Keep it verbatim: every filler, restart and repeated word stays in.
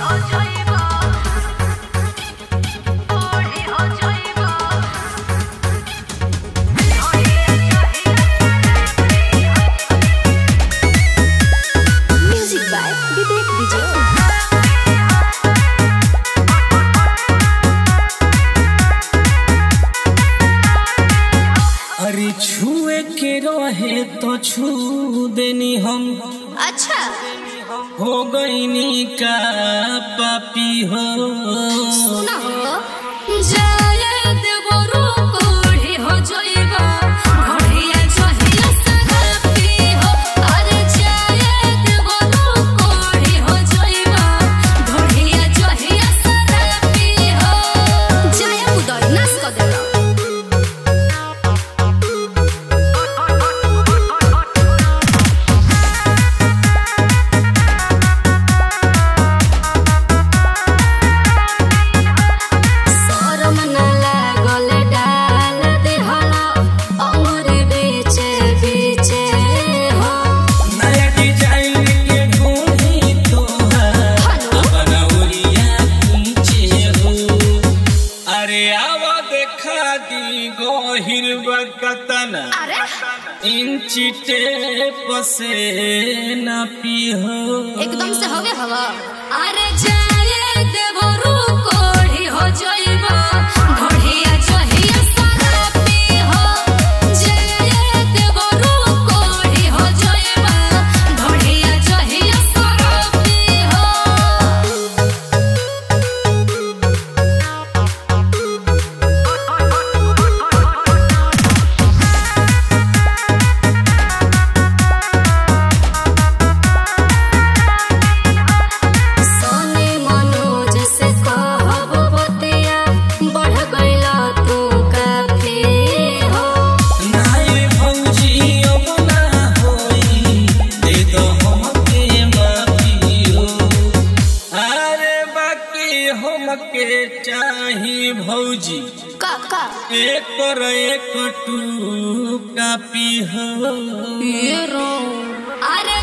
छुए के रहे तो छू देनी हम। अच्छा हो गईनी का पापी हो। जाए देवरू कोढ़ी हो जाइबा घोड़िया जहिया सरापी हो। अरे जाए देवरू कोढ़ी हो जाइबा घोड़िया जहिया सरापी हो। जाए उदय नाश कर देला। इंची टेप से ना पीहो। एकदम से हो गया हवा। अरे जाए देवरू कोढ़ी हो जाइबा घोड़िया जहिया सरापी हो। जाए देवरू कोढ़ी हो जाइबा घोड़िया जहिया सरापी हो। के चाही भौजी का का एक पर एक टू कापी हो। ये रो अरे